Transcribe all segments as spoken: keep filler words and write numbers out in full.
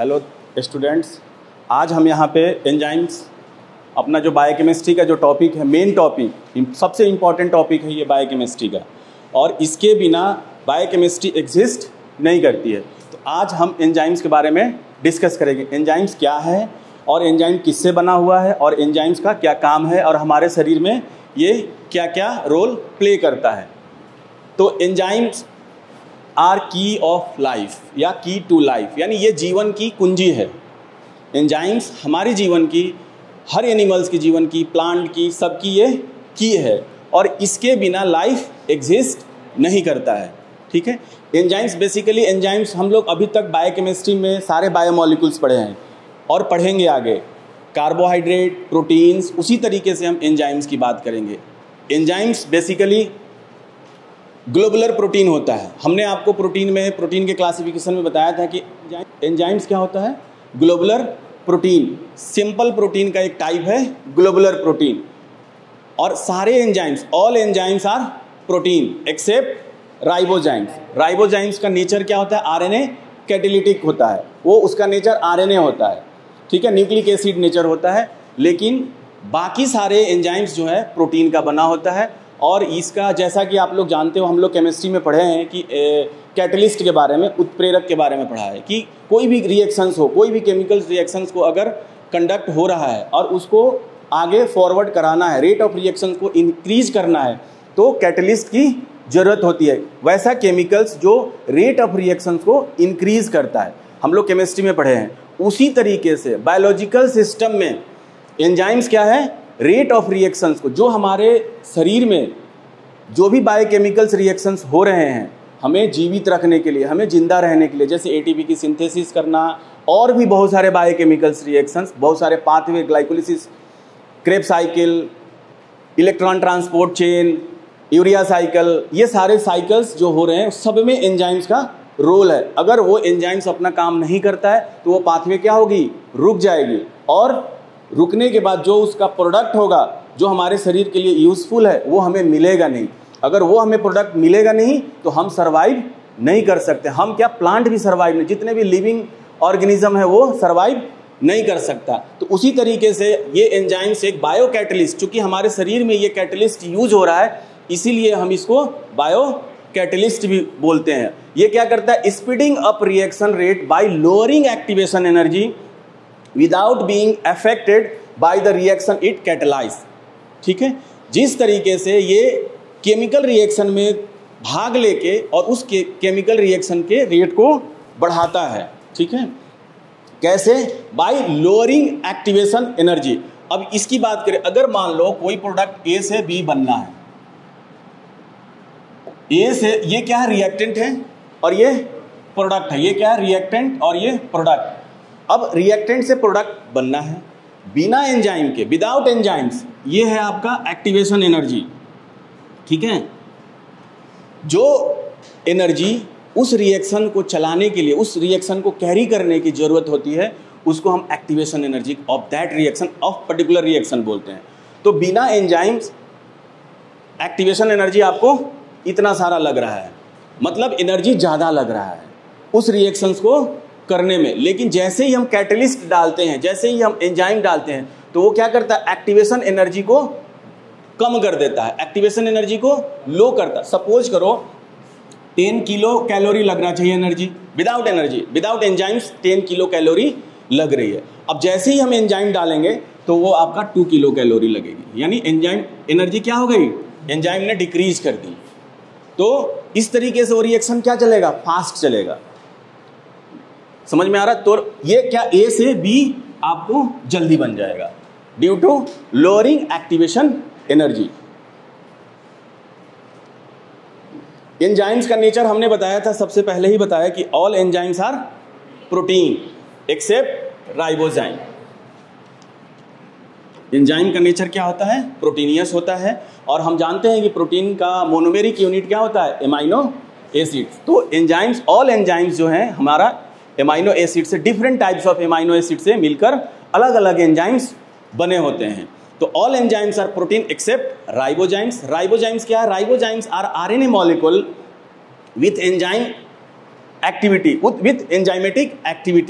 Hello students, आज हम यहाँ पे एंजाइम्स अपना जो बायोकेमिस्ट्री का जो टॉपिक है, मेन टॉपिक, सबसे इम्पॉर्टेंट टॉपिक है ये बायोकेमिस्ट्री का, और इसके बिना बायोकेमिस्ट्री एग्जिस्ट नहीं करती है। तो आज हम एंजाइम्स के बारे में डिस्कस करेंगे। एंजाइम्स क्या है और एंजाइम किससे बना हुआ है और एंजाइम्स का क्या काम है और हमारे शरीर में ये क्या क्या रोल प्ले करता है। तो enzymes are key of life या की टू लाइफ, यानी ये जीवन की कुंजी है। एंजाइम्स हमारे जीवन की, हर एनिमल्स की जीवन की, प्लांट की, सबकी ये की है और इसके बिना लाइफ एग्जिस्ट नहीं करता है। ठीक है। एंजाइम्स बेसिकली एंजाइम्स हम लोग अभी तक बायोकेमिस्ट्री में सारे बायोमॉलिक्यूल्स पढ़े हैं और पढ़ेंगे आगे। कार्बोहाइड्रेट, प्रोटीन्स, उसी तरीके से हम एंजाइम्स की बात करेंगे। एंजाइम्स बेसिकली ग्लोबुलर प्रोटीन होता है। हमने आपको प्रोटीन में, प्रोटीन के क्लासिफिकेशन में बताया था कि एंजाइम्स क्या होता है, ग्लोबुलर प्रोटीन। सिंपल प्रोटीन का एक टाइप है ग्लोबुलर प्रोटीन। और सारे enzymes, all enzymes are protein except ribozymes. Ribozymes का नेचर क्या होता है, आरएनए कैटालिटिक होता है, वो उसका नेचर आरएनए होता है। ठीक है, न्यूक्लिक एसिड नेचर होता है। लेकिन बाकी सारे एंजाइम्स जो है प्रोटीन का बना होता है। और इसका जैसा कि आप लोग जानते हो, हम लोग केमिस्ट्री में पढ़े हैं कि कैटलिस्ट के बारे में, उत्प्रेरक के बारे में पढ़ा है कि कोई भी रिएक्शंस हो, कोई भी केमिकल रिएक्शंस को अगर कंडक्ट हो रहा है और उसको आगे फॉरवर्ड कराना है, रेट ऑफ रिएक्शंस को इंक्रीज करना है, तो कैटलिस्ट की ज़रूरत होती है। वैसा केमिकल्स जो रेट ऑफ रिएक्शंस को इंक्रीज करता है, हम लोग केमिस्ट्री में पढ़े हैं। उसी तरीके से बायोलॉजिकल सिस्टम में एंजाइम्स क्या है, रेट ऑफ रिएक्शंस को, जो हमारे शरीर में जो भी बायोकेमिकल्स रिएक्शंस हो रहे हैं, हमें जीवित रखने के लिए, हमें जिंदा रहने के लिए, जैसे एटीपी की सिंथेसिस करना और भी बहुत सारे बायोकेमिकल्स रिएक्शंस, बहुत सारे pathway, glycolysis, Kreb cycle, electron transport chain, urea cycle, ये सारे साइकिल्स जो हो रहे हैं सब में एंजाइम्स का रोल है। अगर वो एंजाइम्स अपना काम नहीं करता है तो वो पाथवे क्या होगी, रुक जाएगी। और रुकने के बाद जो उसका प्रोडक्ट होगा, जो हमारे शरीर के लिए यूज़फुल है, वो हमें मिलेगा नहीं। अगर वो हमें प्रोडक्ट मिलेगा नहीं तो हम सरवाइव नहीं कर सकते। हम क्या, प्लांट भी सरवाइव नहीं, जितने भी लिविंग ऑर्गेनिज्म है वो सरवाइव नहीं कर सकता। तो उसी तरीके से ये एंजाइम्स एक बायो कैटलिस्ट, चूँकि हमारे शरीर में ये कैटलिस्ट यूज हो रहा है, इसीलिए हम इसको बायो कैटलिस्ट भी बोलते हैं। ये क्या करता है, speeding up reaction rate by lowering activation energy without being affected by the reaction it catalyse. ठीक है, जिस तरीके से ये केमिकल रिएक्शन में भाग लेके और उस के, केमिकल रिएक्शन के रेट को बढ़ाता है। ठीक है, कैसे, बाय लोअरिंग एक्टिवेशन एनर्जी। अब इसकी बात करें, अगर मान लो कोई प्रोडक्ट ए से बी बनना है, ए से, ये क्या है, रिएक्टेंट है और ये प्रोडक्ट है। ये क्या है, रिएक्टेंट और ये प्रोडक्ट। अब रिएक्टेंट से प्रोडक्ट बनना है बिना एंजाइम के, विदाउट एंजाइम्स, ये है आपका एक्टिवेशन एनर्जी। ठीक है, जो एनर्जी उस रिएक्शन को चलाने के लिए, उस रिएक्शन को कैरी करने की जरूरत होती है, उसको हम activation energy of that reaction, of particular reaction बोलते हैं। तो बिना एंजाइम्स एक्टिवेशन एनर्जी आपको इतना सारा लग रहा है, मतलब एनर्जी ज़्यादा लग रहा है उस रिएक्शंस को करने में। लेकिन जैसे ही हम कैटलिस्ट डालते हैं, जैसे ही हम एंजाइम डालते हैं, तो वो क्या करता है, एक्टिवेशन एनर्जी को कम कर देता है, एक्टिवेशन एनर्जी को लो करता है। सपोज करो टेन किलो कैलोरी लगना चाहिए energy, without energy, without enzymes ten kilo calorie लग रही है। अब जैसे ही हम एंजाइम डालेंगे तो वो आपका टू किलो कैलोरी लगेगी, यानी एंजाइम एनर्जी क्या हो गई, एंजाइम ने डिक्रीज कर दी। तो इस तरीके से वो रिएक्शन क्या चलेगा, फास्ट चलेगा। समझ में आ रहा? तो ये क्या, ए से बी आपको जल्दी बन जाएगा due to lowering activation energy. Enzymes का नेचर हमने बताया था, सबसे पहले ही बताया कि all enzymes are protein except ribozyme. Enzyme का नेचर क्या होता है, प्रोटीनियस होता है। और हम जानते हैं कि प्रोटीन का मोनोमेरिक यूनिट क्या होता है, एमाइनो एसिड्स। तो एंजाइम्स, ऑल एंजाइम्स जो हैं हमारा एमाइनो एसिड से, different types of amino acid से मिलकर अलग अलग एंजाइम्स बने होते हैं। तो all enzymes are protein except ribozymes. Ribozymes क्या है, ribozymes are RNA molecule with enzyme activity, with enzymatic activity.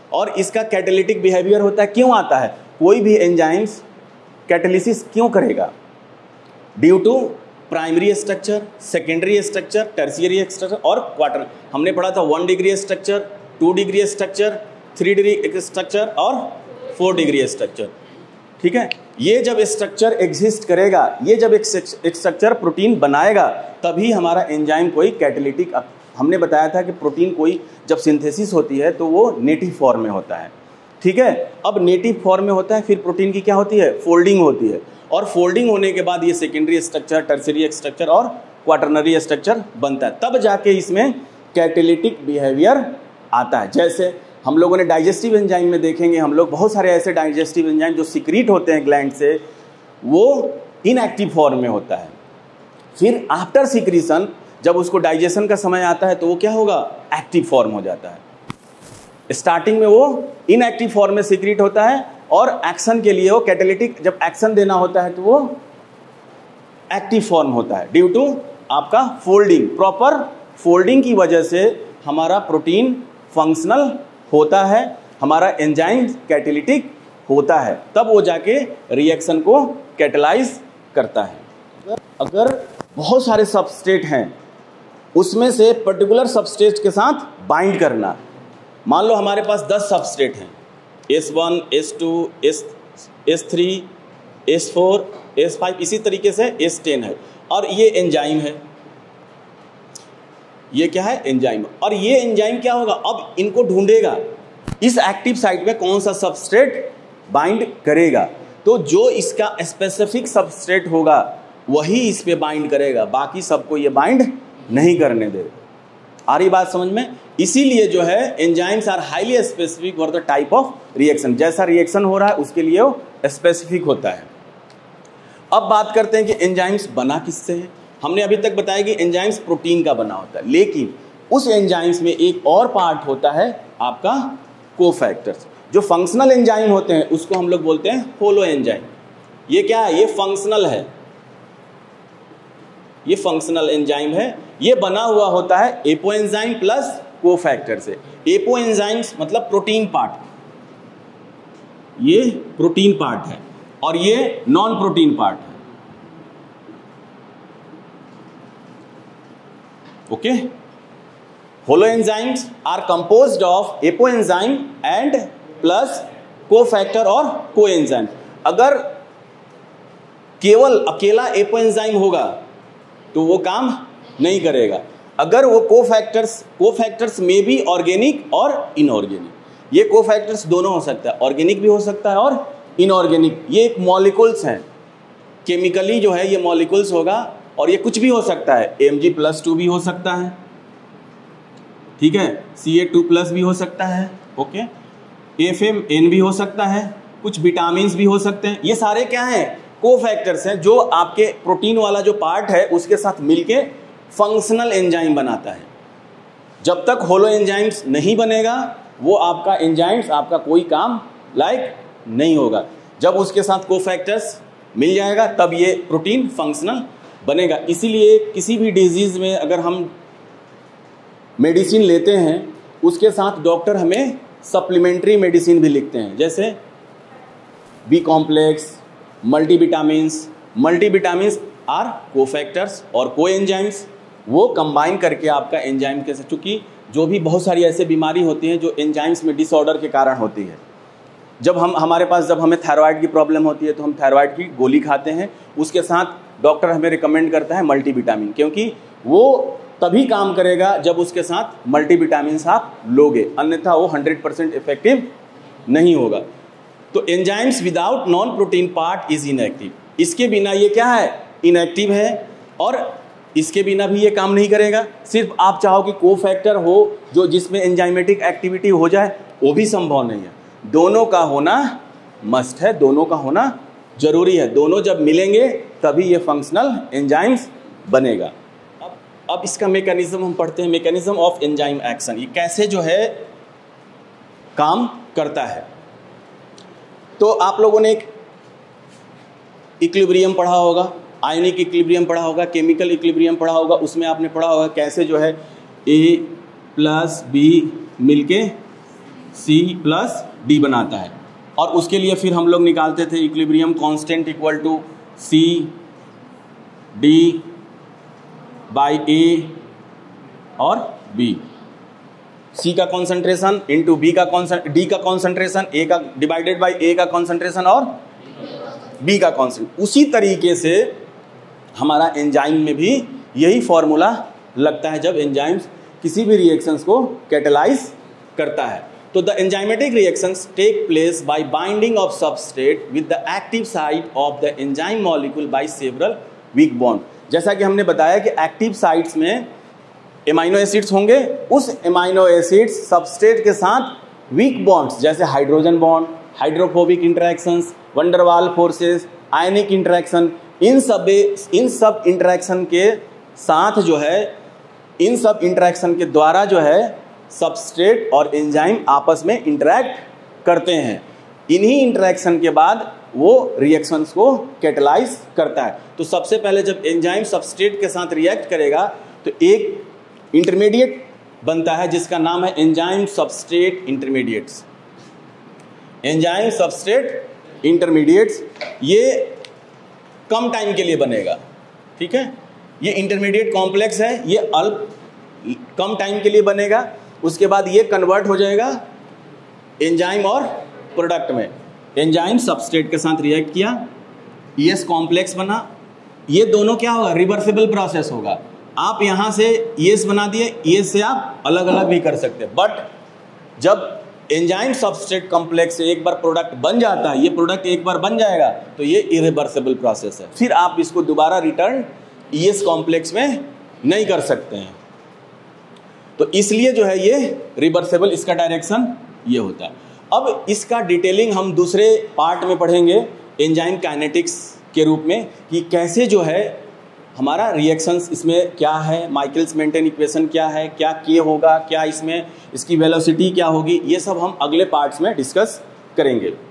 और इसका कैटालिटिक बिहेवियर होता है। क्यों आता है? कोई भी एंजाइम्स कैटालिसिस क्यों करेगा? Due to primary structure, secondary structure, tertiary structure और क्वार्टर। हमने पढ़ा था one degree structure, two degree structure, three degree structure और फोर डिग्री स्ट्रक्चर। ठीक है, ये जब स्ट्रक्चर एग्जिस्ट करेगा, ये जब एक स्ट्रक्चर प्रोटीन बनाएगा, तभी हमारा एंजाइम कोई कैटालिटिक, हमने बताया था कि प्रोटीन कोई जब सिंथेसिस होती है तो वो नेटिव फॉर्म में होता है। ठीक है, अब नेटिव फॉर्म में होता है, फिर प्रोटीन की क्या होती है? फोल्डिंग होती है, और फोल्डिंग होने के बाद ये सेकेंडरी स्ट्रक्चर, टर्शियरी स्ट्रक्चर और क्वाटरनरी स्ट्रक्चर बनता है, तब जाके इसमें कैटालिटिक बिहेवियर आता है। जैसे हम लोगों ने डाइजेस्टिव एंजाइम में देखेंगे, हम लोग बहुत सारे ऐसे डाइजेस्टिव एंजाइम जो सिक्रीट होते हैं ग्लैंड से, वो इनएक्टिव फॉर्म में होता है। फिर आफ्टर सिक्रीशन जब उसको डाइजेशन का समय आता है तो वो क्या होगा? एक्टिव फॉर्म हो जाता है। स्टार्टिंग में वो इनएक्टिव फॉर्म में सिक्रीट होता है, और एक्शन के लिए वो कैटालिटिक, जब एक्शन देना होता है तो वो एक्टिव फॉर्म होता है, ड्यू टू आपका फोल्डिंग। प्रॉपर फोल्डिंग की वजह से हमारा प्रोटीन फंक्शनल होता है, हमारा एंजाइम कैटालिटिक होता है, तब वो जाके रिएक्शन को कैटलाइज करता है। अगर बहुत सारे सबस्ट्रेट हैं, उसमें से पर्टिकुलर सबस्ट्रेट के साथ बाइंड करना, मान लो हमारे पास दस सबस्ट्रेट हैं, S one, S two, S S three, S four, S five, इसी तरीके से एस टेन है, और ये एंजाइम है, ये क्या है? एंजाइम। और ये एंजाइम क्या होगा? अब इनको ढूंढेगा इस एक्टिव साइट में कौन सा सबस्ट्रेट बाइंड करेगा, तो जो इसका स्पेसिफिक सबस्ट्रेट होगा वही इस पे बाइंड करेगा, बाकी सबको ये बाइंड नहीं करने देगा। आ रही बात समझ में? इसीलिए जो है enzymes are highly specific for the type of reaction, जैसा रिएक्शन हो रहा है उसके लिए वो स्पेसिफिक होता है। अब बात करते हैं कि एंजाइम्स बना किससे है। हमने अभी तक बताया कि एंजाइम्स प्रोटीन का बना होता है, लेकिन उस एंजाइम्स में एक और पार्ट होता है आपका कोफैक्टर्स। जो फंक्शनल एंजाइम होते हैं उसको हम लोग बोलते हैं होलो एंजाइम। ये क्या है? ये फंक्शनल है, ये फंक्शनल एंजाइम है। ये बना हुआ होता है एपो एंजाइम प्लस कोफैक्टर से। एपो एंजाइम्स मतलब प्रोटीन पार्ट, ये प्रोटीन पार्ट है, और ये नॉन प्रोटीन पार्ट है। Okay, holo enzymes are composed of apo enzyme and plus cofactor और कोएंजाइम। अगर केवल अकेला एपो एंजाइम होगा तो वो काम नहीं करेगा। अगर वो कोफैक्टर्स, कोफैक्टर्स में भी ऑर्गेनिक और इनऑर्गेनिक, ये कोफैक्टर्स दोनों हो सकता है, ऑर्गेनिक भी हो सकता है और इनऑर्गेनिक। ये एक मॉलिक्यूल्स हैं, केमिकली जो है ये मॉलिक्यूल्स होगा, और ये कुछ भी हो सकता है, एम जी प्लस टू भी हो सकता है, ठीक है, सी ए टू प्लस भी हो सकता है, ओके, एफ एम एन भी हो सकता है, कुछ विटामिन भी हो सकते हैं। ये सारे क्या हैं? कोफैक्टर्स हैं, जो आपके प्रोटीन वाला जो पार्ट है उसके साथ मिलके फंक्शनल एंजाइम बनाता है। जब तक होलो एंजाइम्स नहीं बनेगा वो आपका एंजाइम्स आपका कोई काम लायक नहीं होगा। जब उसके साथ कोफैक्टर्स मिल जाएगा तब ये प्रोटीन फंक्शनल बनेगा। इसीलिए किसी भी डिजीज में अगर हम मेडिसिन लेते हैं उसके साथ डॉक्टर हमें सप्लीमेंट्री मेडिसिन भी लिखते हैं, जैसे B complex, multivitamins. Multivitamins are cofactors और कोएंजाइम्स, वो कंबाइन करके आपका एंजाइम के साथ, चूँकि जो भी बहुत सारी ऐसे बीमारी होती हैं जो एंजाइम्स में डिसऑर्डर के कारण होती है। जब हम हमारे पास जब हमें थायराइड की प्रॉब्लम होती है तो हम थायराइड की गोली खाते हैं, उसके साथ डॉक्टर हमें रिकमेंड करता है मल्टीविटामिन, क्योंकि वो तभी काम करेगा जब उसके साथ मल्टीविटामिन्स आप लोगे, अन्यथा वो हंड्रेड परसेंट इफेक्टिव नहीं होगा। तो enzymes without non protein part is inactive. इसके बिना ये क्या है? इनएक्टिव है, और इसके बिना भी ये काम नहीं करेगा। सिर्फ आप चाहो कि कोफैक्टर हो जो जिसमें एंजाइमेटिक एक्टिविटी हो जाए, वो भी संभव नहीं है। दोनों का होना मस्ट है, दोनों का होना जरूरी है। दोनों जब मिलेंगे तभी ये फंक्शनल एंजाइम्स बनेगा। अब अब इसका मैकेनिज्म हम पढ़ते हैं, मैकेनिज्म ऑफ एंजाइम एक्शन। ये कैसे जो है काम करता है। तो आप लोगों ने एक इक्विलिब्रियम पढ़ा होगा, आयनिक इक्विलिब्रियम पढ़ा होगा, केमिकल इक्विलिब्रियम पढ़ा होगा। उसमें आपने पढ़ा होगा कैसे जो है ए प्लस बी मिलके सी प्लस डी बनाता है। और उसके लिए फिर हम लोग निकालते थे equilibrium constant equal to C D by A और बी। सी का कॉन्सेंट्रेशन इंटू बी का कॉन्सेंट डी का कॉन्सेंट्रेशन, ए का डिवाइडेड बाई ए का कॉन्सेंट्रेशन और बी का कॉन्सेंट्रेशन। उसी तरीके से हमारा एंजाइम में भी यही फॉर्मूला लगता है जब एंजाइम्स किसी भी रिएक्शंस को कैटेलाइज करता है। तो the enzymatic reactions take place by binding of substrate with the active site of the enzyme molecule by several weak bond. जैसा कि हमने बताया कि एक्टिव साइट्स में एमाइनो एसिड्स होंगे, उस एमाइनो एसिड्स सबस्ट्रेट के साथ वीक बॉन्ड्स जैसे hydrogen bond, hydrophobic interactions, van der Waals forces, ionic interaction, इन सब इन सब इंटरैक्शन के साथ जो है इन सब इंटरैक्शन के द्वारा जो है सबस्ट्रेट और एंजाइम आपस में इंटरैक्ट करते हैं। इन्हीं इंटरैक्शन के बाद वो रिएक्शंस को कैटेलाइज करता है। तो सबसे पहले जब एंजाइम सबस्ट्रेट के साथ रिएक्ट करेगा तो एक इंटरमीडिएट बनता है जिसका नाम है enzyme substrate intermediates. Enzyme substrate intermediates ये कम टाइम के लिए बनेगा, ठीक है। ये इंटरमीडिएट कॉम्प्लेक्स है, ये अल्प कम टाइम के लिए बनेगा, उसके बाद ये कन्वर्ट हो जाएगा एंजाइम और प्रोडक्ट में। एंजाइम सबस्ट्रेट के साथ रिएक्ट किया, ईएस कॉम्प्लेक्स बना, ये दोनों क्या होगा, रिवर्सिबल प्रोसेस होगा। आप यहाँ से ईएस बना दिए, ईएस से आप अलग अलग भी कर सकते हैं, बट जब एंजाइम सबस्ट्रेट कॉम्प्लेक्स से एक बार प्रोडक्ट बन जाता है, ये प्रोडक्ट एक बार बन जाएगा तो ये इरिवर्सिबल प्रोसेस है, फिर आप इसको दोबारा रिटर्न ईएस कॉम्प्लेक्स में नहीं कर सकते हैं। तो इसलिए जो है ये रिवर्सिबल, इसका डायरेक्शन ये होता है। अब इसका डिटेलिंग हम दूसरे पार्ट में पढ़ेंगे एंजाइम काइनेटिक्स के रूप में, कि कैसे जो है हमारा रिएक्शंस इसमें क्या है, माइकल्स मेंटेन इक्वेशन क्या है, क्या के होगा, क्या इसमें इसकी वेलोसिटी क्या होगी, ये सब हम अगले पार्ट्स में डिस्कस करेंगे।